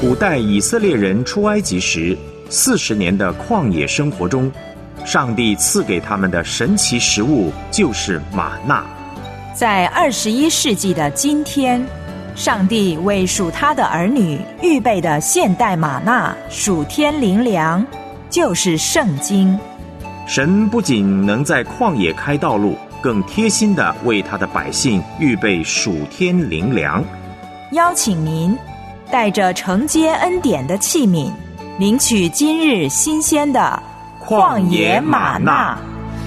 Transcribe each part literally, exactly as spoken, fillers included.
古代以色列人出埃及时，四十年的旷野生活中，上帝赐给他们的神奇食物就是玛纳。 在二十一世纪的今天，上帝为属他的儿女预备的现代玛纳属天灵粮，就是圣经。 神不仅能在旷野开道路，更贴心地为他的百姓预备属天灵粮。 邀请您带着承接恩典的器皿，领取今日新鲜的旷野玛纳。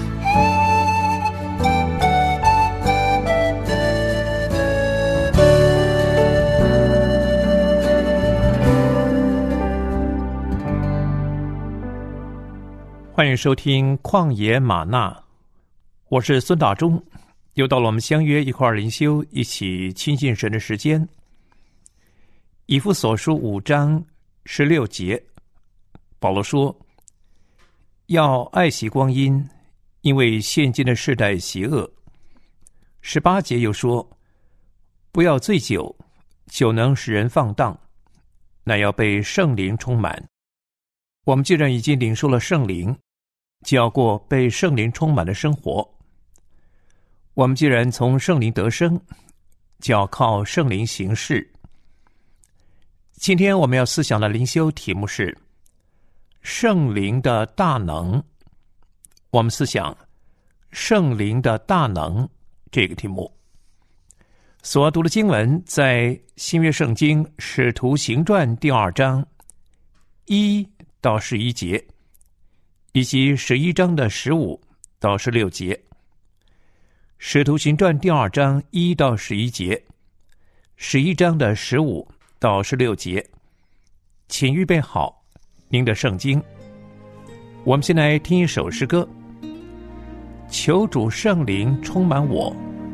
欢迎收听旷野玛纳，我是孙大中，又到了我们相约一块灵修，一起亲近神的时间。以弗所书五章十六节，保罗说，要爱惜光阴，因为现今的世代邪恶。十八节又说，不要醉酒，酒能使人放荡，乃要被圣灵充满。我们既然已经领受了圣灵，就要过被圣灵充满的生活。我们既然从圣灵得生，就要靠圣灵行事。今天我们要思想的灵修题目是圣灵的大能。我们思想圣灵的大能这个题目。所读的经文在新约圣经使徒行传第二章一到十一节，以及十一章的十五到十六节。使徒行传第二章一到十一节，十一章的十五到十六节。请预备好您的圣经。我们先来听一首诗歌，求主圣灵充满我。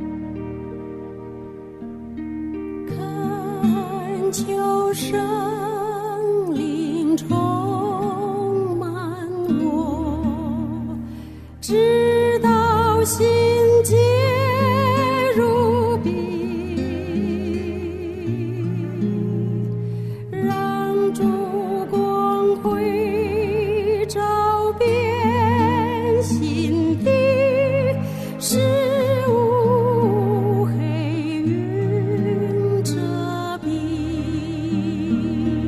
恳求圣灵充满我，直到心结如冰，让烛光辉照遍心底，使无黑云遮蔽。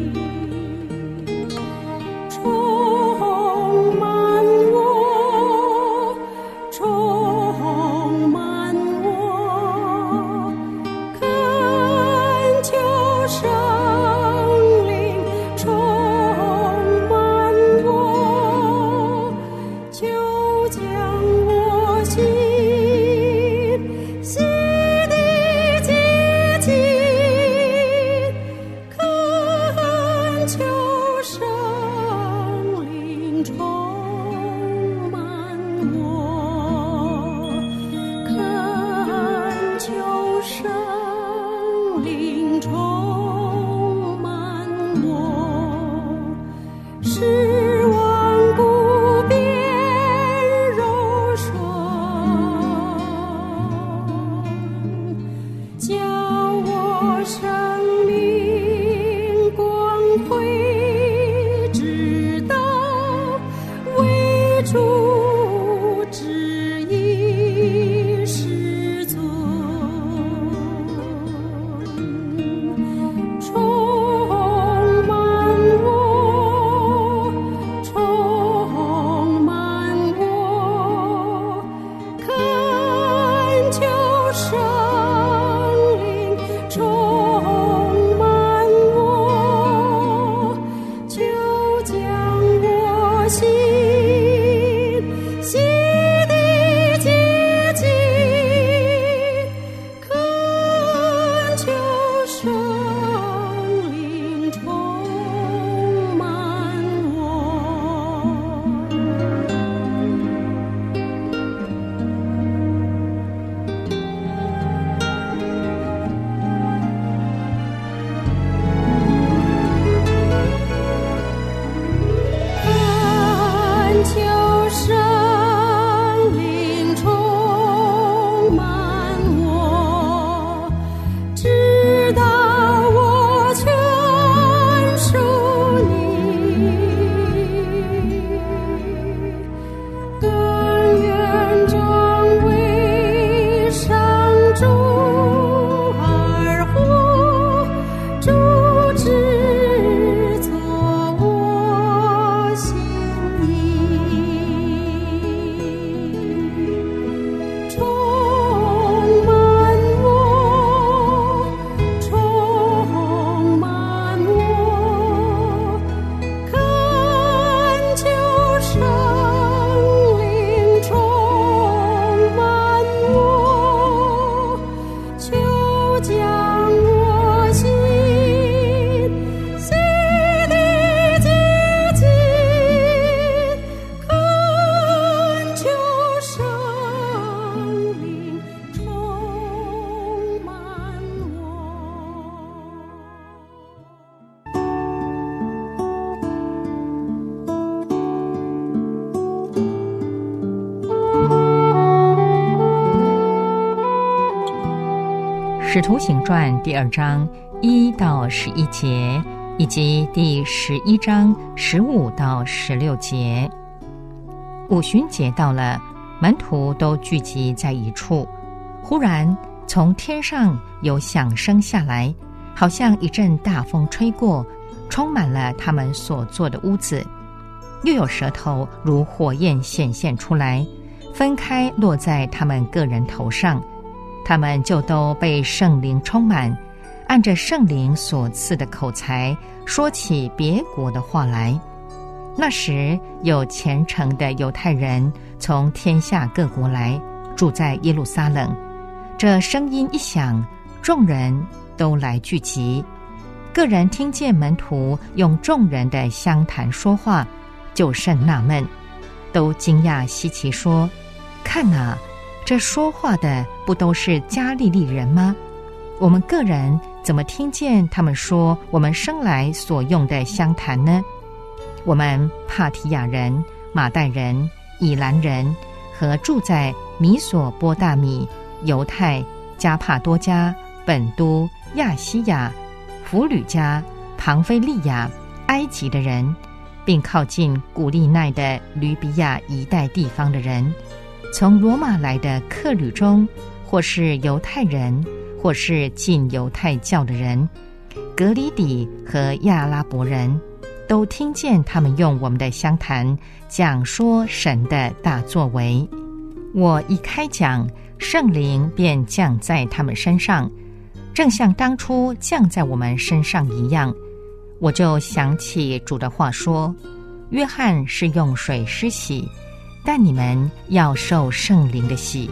使徒行传第二章一到十一节，以及第十一章十五到十六节。五旬节到了，门徒都聚集在一处，忽然从天上有响声下来，好像一阵大风吹过，充满了他们所坐的屋子。又有舌头如火焰显现出来，分开落在他们个人头上，他们就都被圣灵充满，按着圣灵所赐的口才说起别国的话来。那时有虔诚的犹太人从天下各国来，住在耶路撒冷。这声音一响，众人都来聚集。个人听见门徒用众人的相谈说话，就甚纳闷，都惊讶稀奇说：看哪，这说话的不都是加利利人吗？我们个人怎么听见他们说我们生来所用的相谈呢？我们帕提亚人、马代人、以兰人和住在米索波大米、犹太、加帕多家、本都、亚西亚、弗吕家、庞菲利亚、埃及的人，并靠近古利奈的吕比亚一带地方的人，从罗马来的客旅中，或是犹太人，或是进犹太教的人，格里底和亚拉伯人，都听见他们用我们的相谈讲说神的大作为。我一开讲，圣灵便降在他们身上，正像当初降在我们身上一样。我就想起主的话说，约翰是用水施洗，但你们要受圣灵的洗。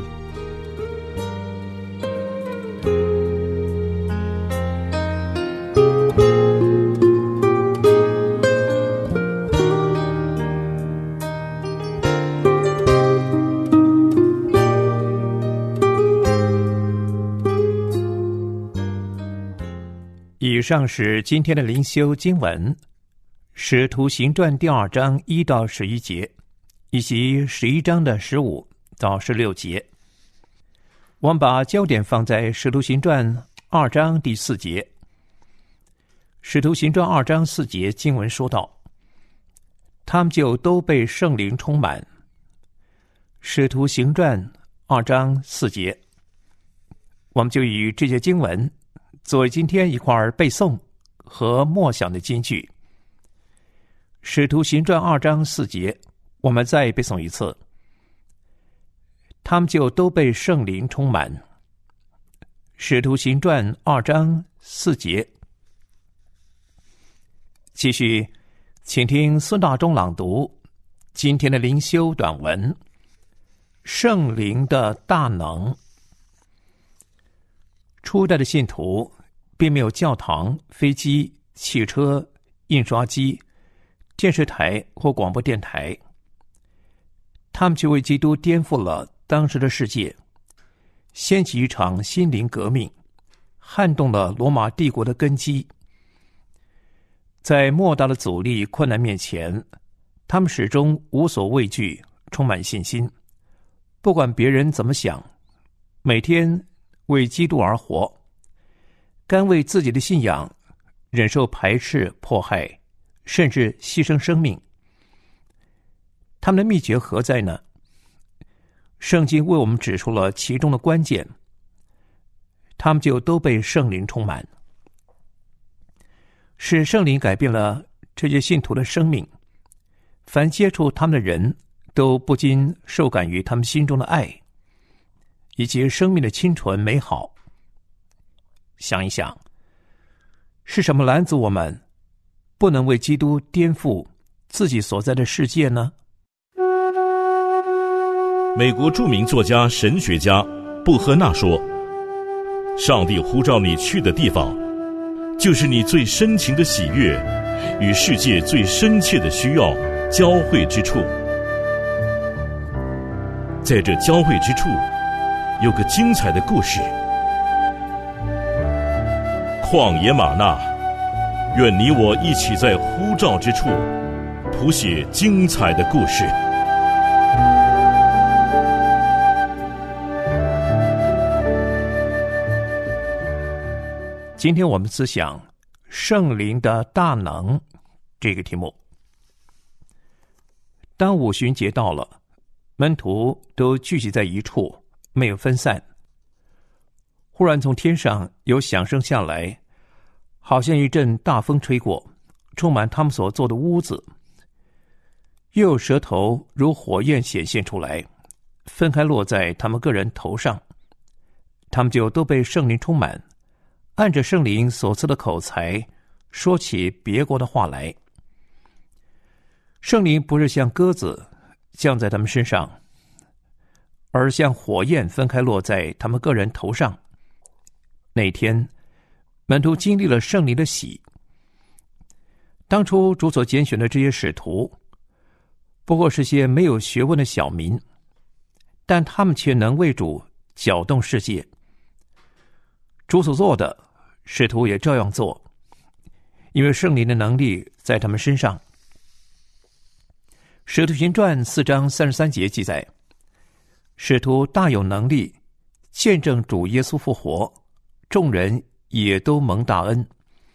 以上是今天的灵修经文，使徒行传第二章一到十一节，以及十一章的十五到十六节。我们把焦点放在使徒行传二章第四节。使徒行传二章四节经文说道，他们就都被圣灵充满。使徒行传二章四节，我们就以这些经文作为今天一块背诵和默想的金句。使徒行传二章四节，我们再背诵一次。他们就都被圣灵充满。使徒行传二章四节。继续，请听孙大中朗读今天的灵修短文：圣灵的大能。初代的信徒并没有教堂、飞机、汽车、印刷机、电视台或广播电台，他们却为基督颠覆了当时的世界，掀起一场心灵革命，撼动了罗马帝国的根基。在莫大的阻力困难面前，他们始终无所畏惧，充满信心，不管别人怎么想，每天为基督而活，甘为自己的信仰忍受排斥、迫害，甚至牺牲生命。他们的秘诀何在呢？圣经为我们指出了其中的关键，他们就都被圣灵充满。是圣灵改变了这些信徒的生命，凡接触他们的人都不禁受感于他们心中的爱，以及生命的清纯美好。想一想，是什么拦阻我们不能为基督颠覆自己所在的世界呢？ 美国著名作家、神学家布赫纳说，上帝呼召你去的地方，就是你最深情的喜悦与世界最深切的需要交汇之处。在这交汇之处，有个精彩的故事。旷野玛纳，愿你我一起在呼召之处谱写精彩的故事。 今天我们思想圣灵的大能这个题目。当五旬节到了，门徒都聚集在一处，没有分散。忽然从天上有响声下来，好像一阵大风吹过，充满他们所坐的屋子。又有舌头如火焰显现出来，分开落在他们个人头上。他们就都被圣灵充满，按着圣灵所赐的口才，说起别国的话来。圣灵不是像鸽子降在他们身上，而像火焰分开落在他们个人头上。那天，门徒经历了圣灵的喜。当初主所拣选的这些使徒，不过是些没有学问的小民，但他们却能为主搅动世界。主所做的，使徒也照样做，因为圣灵的能力在他们身上。使徒行传四章三十三节记载，使徒大有能力，见证主耶稣复活，众人也都蒙大恩。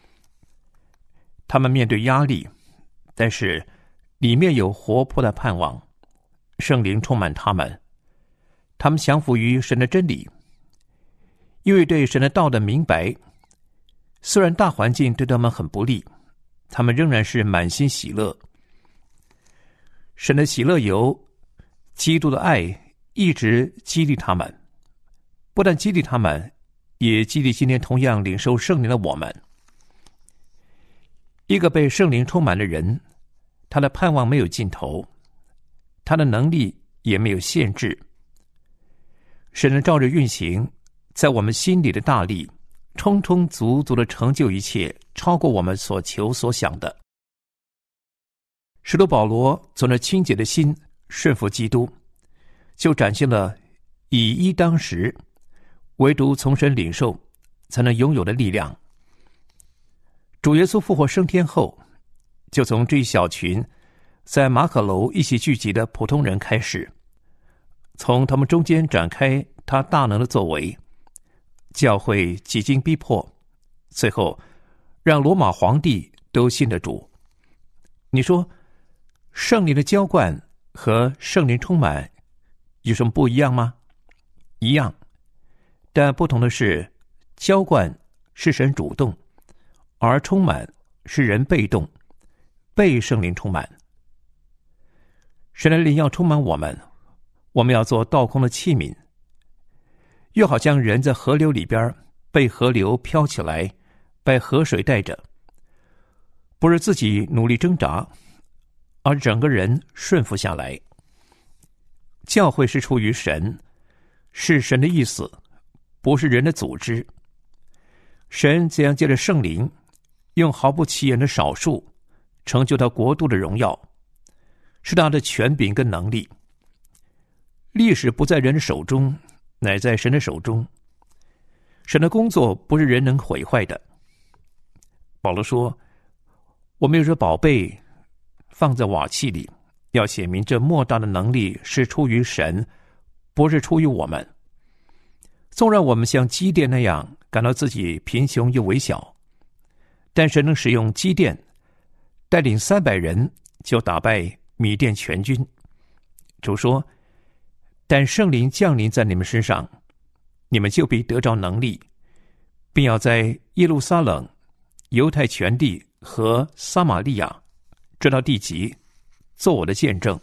他们面对压力，但是里面有活泼的盼望，圣灵充满他们，他们降服于神的真理，因为对神的道的明白。虽然大环境对他们很不利，他们仍然是满心喜乐。神的喜乐由基督的爱一直激励他们，不但激励他们，也激励今天同样领受圣灵的我们。一个被圣灵充满的人，他的盼望没有尽头，他的能力也没有限制。神能照着运行在我们心里的大力，充充足足的成就一切，超过我们所求所想的。使徒保罗从那清洁的心顺服基督，就展现了以一当十，唯独从神领受才能拥有的力量。主耶稣复活升天后，就从这一小群在马可楼一起聚集的普通人开始，从他们中间展开他大能的作为，教会几经逼迫，最后让罗马皇帝都信得主。你说圣灵的浇灌和圣灵充满有什么不一样吗？一样，但不同的是，浇灌是神主动，而充满是人被动，被圣灵充满。神的灵要充满我们，我们要做倒空的器皿，又好像人在河流里边被河流飘起来，被河水带着，不是自己努力挣扎，而整个人顺服下来。教会是出于神，是神的意思，不是人的组织。神怎样借着圣灵，用毫不起眼的少数，成就他国度的荣耀，是他的权柄跟能力。历史不在人的手中，乃在神的手中。神的工作不是人能毁坏的。保罗说，我们有这宝贝放在瓦器里，要显明这莫大的能力是出于神，不是出于我们。纵然我们像基甸那样感到自己贫穷又微小，但神能使用基甸带领三百人就打败米甸全军。主说，但圣灵降临在你们身上，你们就必得着能力，并要在耶路撒冷、犹太全地和撒玛利亚直到地极做我的见证。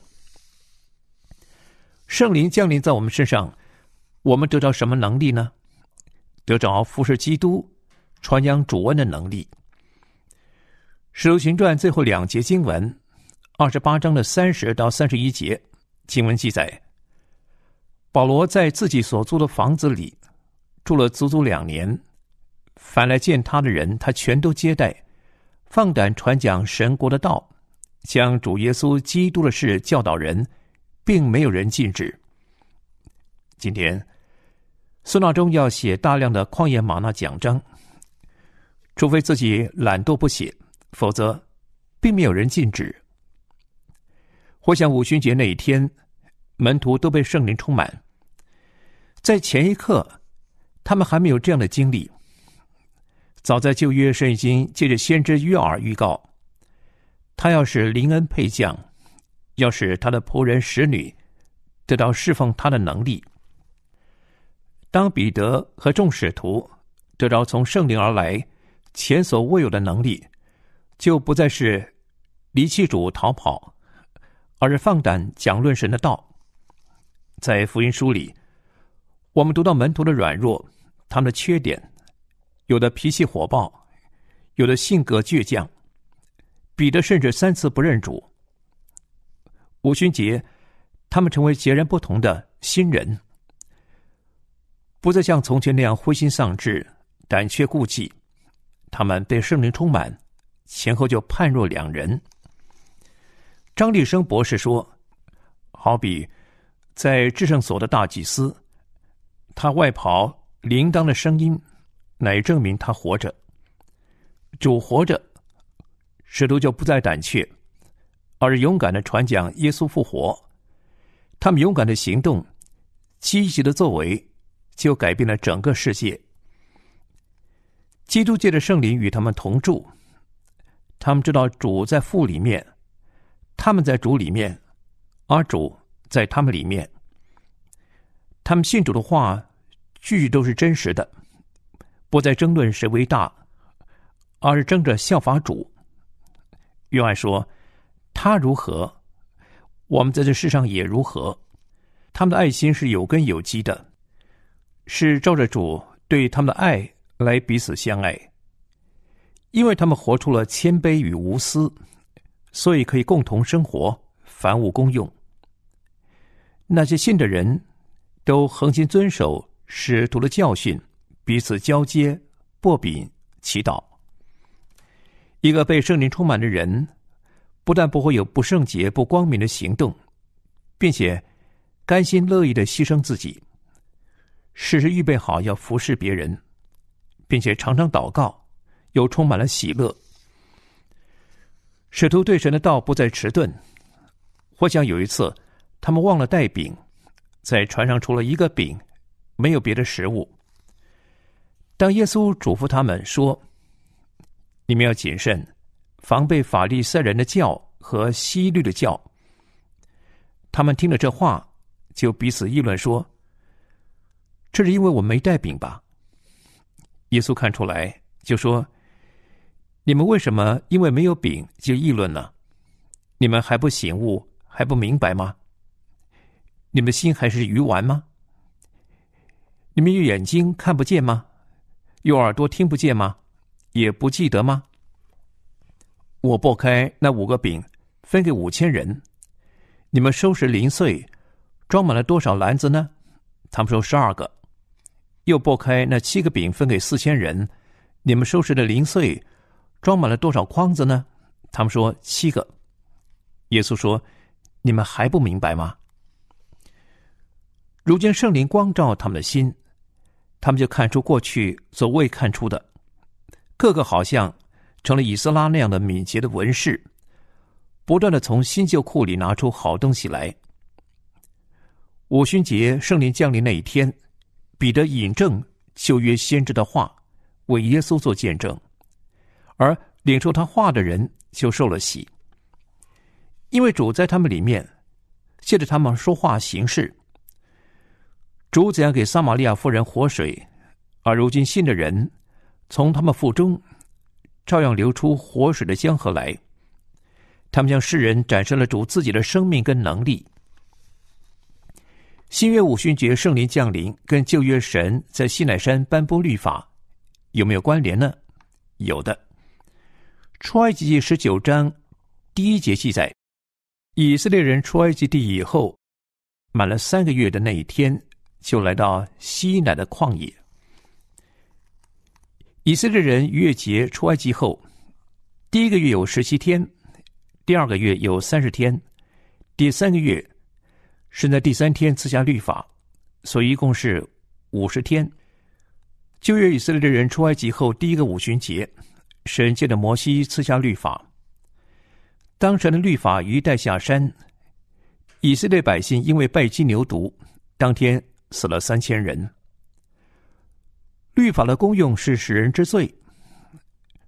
圣灵降临在我们身上，我们得着什么能力呢？得着服侍基督、传扬主恩的能力。使徒行传最后两节经文，二十八章的三十到三十一节经文记载，保罗在自己所租的房子里住了足足两年，凡来见他的人，他全都接待，放胆传讲神国的道，将主耶稣基督的事教导人，并没有人禁止。今天孙大中要写大量的旷野玛纳讲章，除非自己懒惰不写，否则并没有人禁止。回想五旬节那一天，门徒都被圣灵充满，在前一刻他们还没有这样的经历。 早在旧约，神已经借着先知约珥预告，他要使灵恩配降，要使他的仆人使女得到侍奉他的能力。当彼得和众使徒得到从圣灵而来前所未有的能力，就不再是离弃主逃跑，而是放胆讲论神的道。在福音书里，我们读到门徒的软弱，他们的缺点，有的脾气火爆，有的性格倔强，彼得甚至三次不认主。五旬节，他们成为截然不同的新人，不再像从前那样灰心丧志、胆怯顾忌，他们被圣灵充满，前后就判若两人。张立生博士说，好比在至圣所的大祭司，他外袍铃铛的声音乃证明他活着。主活着，使徒就不再胆怯，而是勇敢地传讲耶稣复活。他们勇敢的行动，积极的作为，就改变了整个世界。基督借着圣灵与他们同住，他们知道主在父里面，他们在主里面，而主在他们里面。他们信主的话句句都是真实的，不再争论谁为大，而是争着效法主。约翰说，他如何，我们在这世上也如何。他们的爱心是有根有基的，是照着主对他们的爱来彼此相爱。因为他们活出了谦卑与无私，所以可以共同生活，凡物公用。那些信的人都恒心遵守使徒的教训，彼此交接、擘饼、祈祷。一个被圣灵充满的人，不但不会有不圣洁、不光明的行动，并且甘心乐意地牺牲自己，时时预备好要服侍别人，并且常常祷告，又充满了喜乐。使徒对神的道不再迟钝。或想有一次，他们忘了带饼，在船上除了一个饼，没有别的食物。当耶稣嘱咐他们说，你们要谨慎，防备法利赛人的教和希律的教，他们听了这话，就彼此议论说，这是因为我们没带饼吧？耶稣看出来，就说，你们为什么因为没有饼就议论呢？你们还不醒悟，还不明白吗？你们的心还是鱼丸吗？你们有眼睛看不见吗？有耳朵听不见吗？也不记得吗？我拨开那五个饼，分给五千人，你们收拾零碎，装满了多少篮子呢？他们说十二个。又拨开那七个饼，分给四千人，你们收拾的零碎，装满了多少筐子呢？他们说七个。耶稣说，你们还不明白吗？如今圣灵光照他们的心，他们就看出过去所未看出的，个个好像成了以斯拉那样的敏捷的文士，不断地从新旧库里拿出好东西来。五旬节圣灵降临那一天，彼得引证旧约先知的话，为耶稣做见证，而领受他话的人就受了洗。因为主在他们里面，借着他们说话行事。主怎样给撒玛利亚妇人活水，而如今信的人从他们腹中照样流出活水的江河来。他们向世人展示了主自己的生命跟能力。新约五旬节圣灵降临跟旧约神在西乃山颁布律法有没有关联呢？有的。出埃及记十九章第一节记载，以色列人出埃及地以后，满了三个月的那一天，就来到西乃的旷野。以色列人逾越节出埃及后，第一个月有十七天，第二个月有三十天，第三个月是在第三天赐下律法，所以一共是五十天。旧约以色列人出埃及后第一个五旬节，神借着摩西赐下律法。当神的律法一带下山，以色列百姓因为拜金牛犊，当天死了三千人。律法的功用是使人知罪，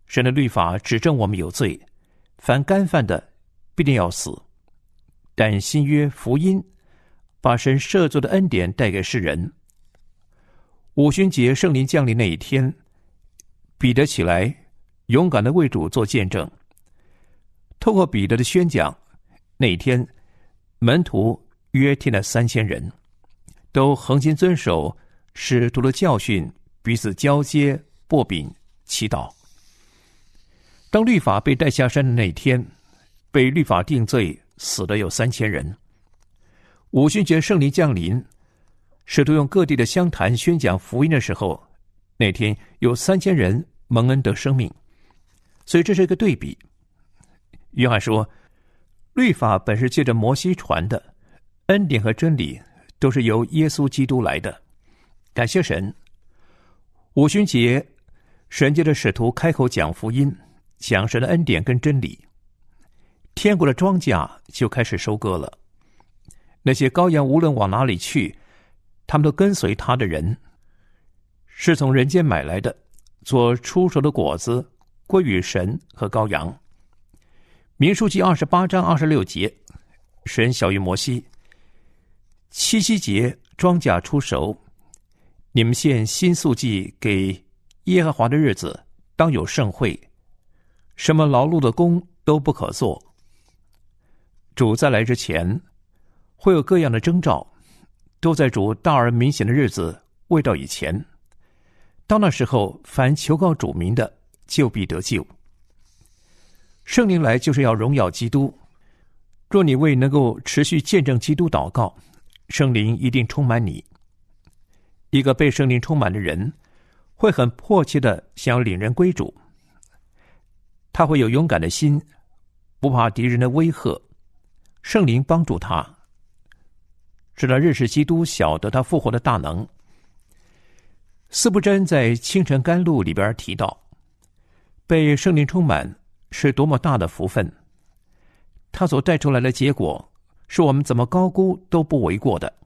神的律法指证我们有罪，凡干犯的必定要死。但新约福音把神赦罪的恩典带给世人。五旬节圣灵降临那一天，彼得起来勇敢地为主做见证。透过彼得的宣讲，那一天门徒约添了三千人，都恒心遵守使徒的教训，彼此交接、擘饼、祈祷。当律法被带下山的那一天，被律法定罪死的有三千人。五旬节圣灵降临，使徒用各地的乡谈宣讲福音的时候，那天有三千人蒙恩得生命。所以这是一个对比。约翰说，律法本是借着摩西传的，恩典和真理都是由耶稣基督来的。感谢神，五旬节神借着使徒开口讲福音，讲神的恩典跟真理，天国的庄稼就开始收割了。那些羔羊无论往哪里去，他们都跟随他的人，是从人间买来的，做出熟的果子归于神和羔羊。民数记二十八章二十六节，神晓谕摩西，七夕节庄稼出熟，你们献新素祭给耶和华的日子，当有盛会，什么劳碌的工都不可做。主再来之前，会有各样的征兆，都在主大而明显的日子未到以前。到那时候，凡求告主名的，就必得救。圣灵来就是要荣耀基督。若你为能够持续见证基督祷告，圣灵一定充满你。一个被圣灵充满的人，会很迫切的想要领人归主。他会有勇敢的心，不怕敌人的威吓。圣灵帮助他，使他认识基督，晓得他复活的大能。司布真在《清晨甘露》里边提到，被圣灵充满是多么大的福分，他所带出来的结果是我们怎么高估都不为过的。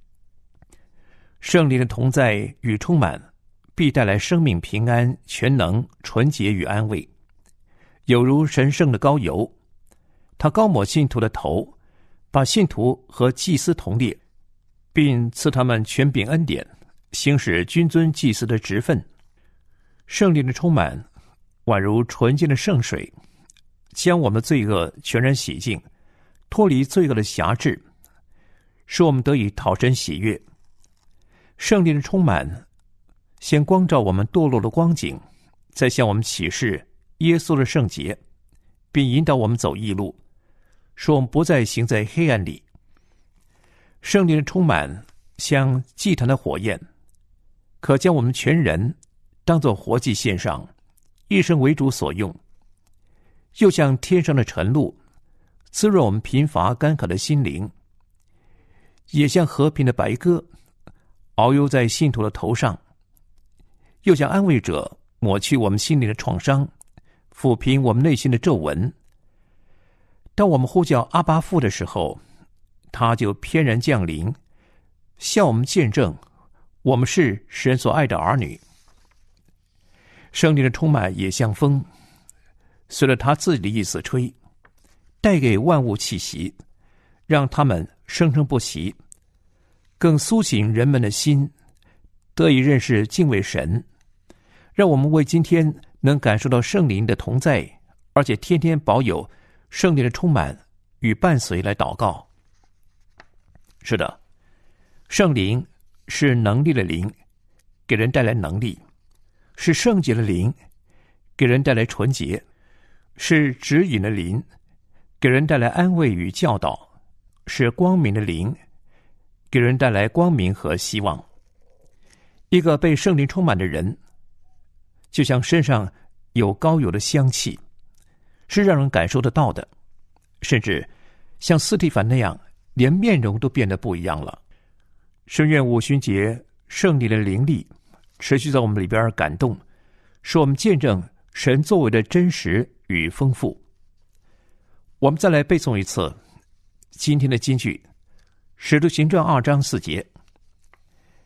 圣灵的同在与充满必带来生命平安、全能、纯洁与安慰，有如神圣的膏油，他膏抹信徒的头，把信徒和祭司同列，并赐他们权柄恩典，行使君尊祭司的职分。圣灵的充满宛如纯净的圣水，将我们的罪恶全然洗净，脱离罪恶的辖制，使我们得以讨神喜悦。圣灵的充满先光照我们堕落的光景，再向我们启示耶稣的圣洁，并引导我们走义路，使我们不再行在黑暗里。圣灵的充满像祭坛的火焰，可将我们全人当作活祭献上，一生为主所用；又像天上的晨露，滋润我们贫乏干渴的心灵；也像和平的白鸽，遨游在信徒的头上；又像安慰者，抹去我们心灵的创伤，抚平我们内心的皱纹。当我们呼叫阿爸父的时候，他就翩然降临，向我们见证我们是神所爱的儿女。圣灵的充满也像风，随着他自己的意思吹，带给万物气息，让他们生生不息，更苏醒人们的心，得以认识敬畏神，让我们为今天能感受到圣灵的同在，而且天天保有圣灵的充满与伴随来祷告。是的，圣灵是能力的灵，给人带来能力；是圣洁的灵，给人带来纯洁；是指引的灵，给人带来安慰与教导；是光明的灵，给人带来光明和希望。一个被圣灵充满的人，就像身上有膏油的香气，是让人感受得到的，甚至像司提反那样，连面容都变得不一样了。深愿五旬节圣灵的灵力持续在我们里边感动，使我们见证神作为的真实与丰富。我们再来背诵一次今天的金句，使徒行传二章四节，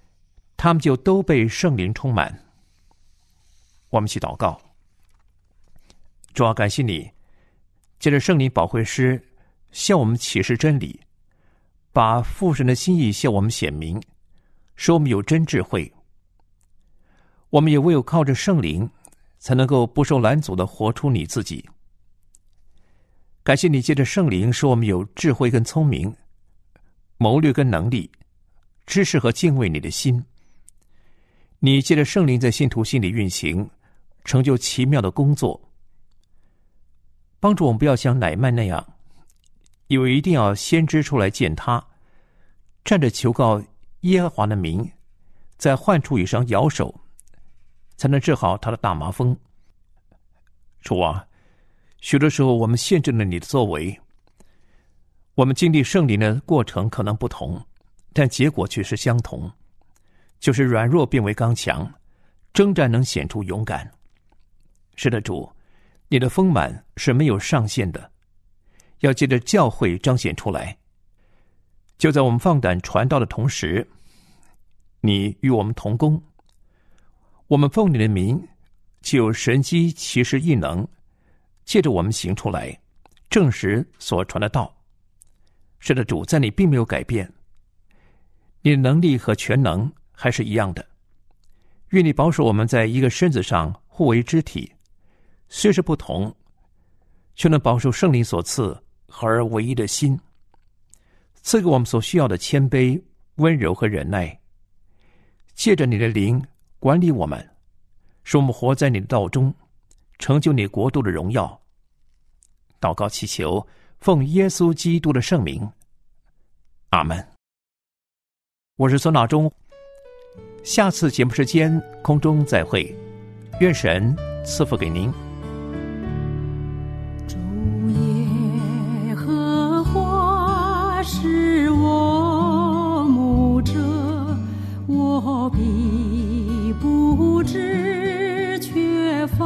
他们就都被圣灵充满。我们一起祷告。 主啊，感谢你，借着圣灵保惠师向我们启示真理，把父神的心意向我们显明，使我们有真智慧。我们也唯有靠着圣灵，才能够不受拦阻地活出你自己。感谢你借着圣灵使我们有智慧跟聪明，谋略跟能力，知识和敬畏你的心。你借着圣灵在信徒心里运行，成就奇妙的工作，帮助我们不要像乃縵那样，以为一定要先知出来见他，站着求告耶和华的名，在患处以上摇手，才能治好他的大麻风。主啊，许多时候我们限制了你的作为，我们经历圣灵的过程可能不同，但结果却是相同，就是软弱变为刚强，征战能显出勇敢。是的，主，你的丰满是没有上限的，要借着教会彰显出来。就在我们放胆传道的同时，你与我们同工，我们奉你的名，就有神机奇事异能借着我们行出来，证实所传的道。是的，主，在你并没有改变，你的能力和全能还是一样的。愿你保守我们在一个身子上互为肢体，虽是不同，却能保守圣灵所赐合而为一的心，赐给我们所需要的谦卑、温柔和忍耐。借着你的灵管理我们，使我们活在你的道中，成就你国度的荣耀。祷告祈求，奉耶稣基督的圣名，阿们。我是孙老忠，下次节目时间空中再会，愿神赐福给您。 主耶和华是我牧者，我必不致缺乏。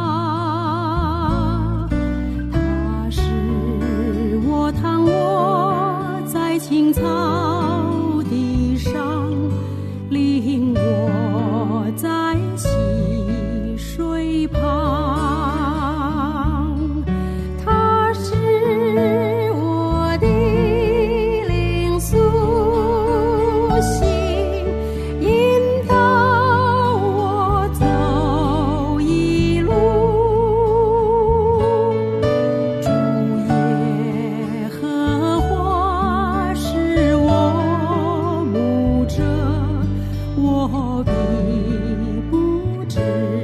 他使我躺卧在青草地上，领我在溪水旁。他是我的灵苏醒，引导我走一路。主耶和华是我牧者，我必不致